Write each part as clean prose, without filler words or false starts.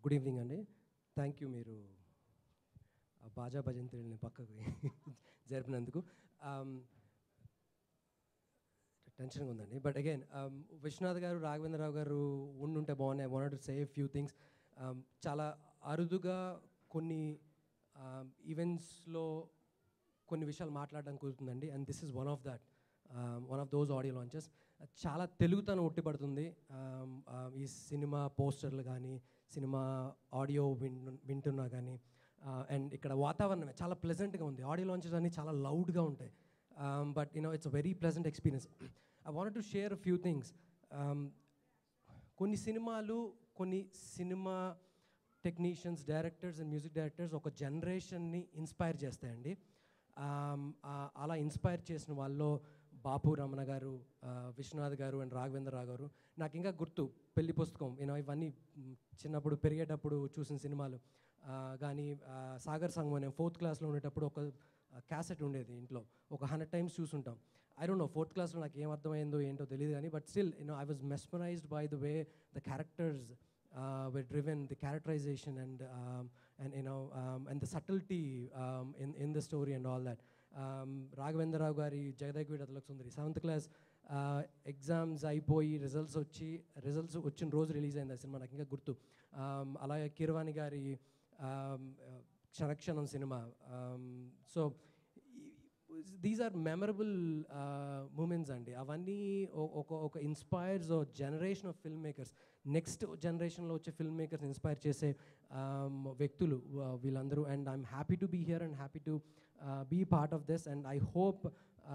Good evening అండి. Thank you మీరు బాజా భజంత్రుల్ని పక్కకు జరిపినందుకు. టెన్షన్గా ఉందండి. బట్ అగైన్ విశ్వనాథ్ గారు, రాఘవేంద్రరావు గారు ఉండుంటే బాగున్నాయి. I wanted to say few things. చాలా అరుదుగా కొన్ని ఈవెంట్స్లో కొన్ని విషయాలు మాట్లాడడం కుదురుతుందండి. And this is one of those audio launches. చాలా తెలుగుతనం ఉట్టిపడుతుంది. ఈ సినిమా పోస్టర్లు కానీ, సినిమా ఆడియో వింటున్నా కానీ, అండ్ ఇక్కడ వాతావరణం చాలా ప్లెజెంట్గా ఉంది. ఆడియో లాంచెస్ అన్నీ చాలా లౌడ్గా ఉంటాయి. But it's a very pleasant experience. I wanted to share few things. కొన్ని cinema technicians, directors and music directors ఒక జనరేషన్ని ఇన్స్పైర్ చేస్తాయండి. అలా ఇన్స్పైర్ చేసిన వాళ్ళు బాపు రమణ గారు, విశ్వనాథ్ గారు అండ్ రాఘవేంద్రరావు గారు. నాకు ఇంకా గుర్తు పెళ్లి పుస్తకం, ఇవన్నీ చిన్నప్పుడు పెరిగేటప్పుడు చూసిన సినిమాలు. కానీ సాగర్ సంగమం నేను 4th క్లాస్లో ఉండేటప్పుడు ఒక క్యాసెట్ ఉండేది ఇంట్లో. ఒక 100 times చూసుంటాం. ఐ డోంట్ నో 4th క్లాస్లో నాకు ఏం అర్థమైందో ఏంటో తెలియదు కానీ, but still I was mesmerized by the way the characters were driven, the characterization and the subtlety in the story and all that. Raghavendra Rao gari Jagadav Atalak Sundari 7th class exams అయిపోయి results వచ్చిన రోజు release అయింది ఆ cinema. నాకు ఇంకా గుర్తు. అలాగే కీరవాణి గారి Kshanakshanam cinema. So these are memorable moments అండి. అవన్నీ ఒక inspires generation of film makers, next జనరేషన్లో వచ్చే ఫిల్మ్ మేకర్స్ ఇన్స్పైర్ చేసే వ్యక్తులు వీళ్ళందరూ. And I'm happy to be here and happy to be part of this. And I hope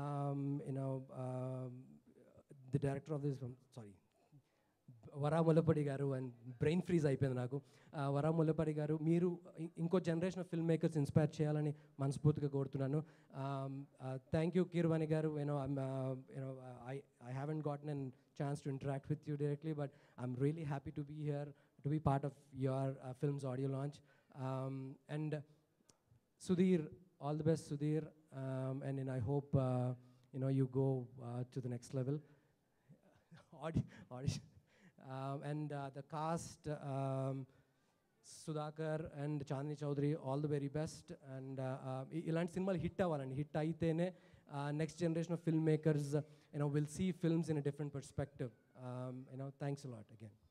the director of this, sorry, Vara Mullapudi గారు, and brain freeze అయిపోయింది నాకు. వరా ముల్లపడి గారు, మీరు ఇంకో generation of film makers inspire చేయాలని మనస్ఫూర్తిగా కోరుతున్నాను. థ్యాంక్ యూ కీరవాణి గారు. I haven't gotten a chance to interact with you directly, but I'm really happy to be here, to be part of your film's audio launch. And Sudhir, all the best, Sudhir. And I hope you go to the next level. Audition. And the cast, Sudhakar and Chandni Chaudhary, all the very best. And ilanti cinemalu hit avvalandi. Hit aitene next generation of filmmakers will see films in a different perspective. Thanks a lot again.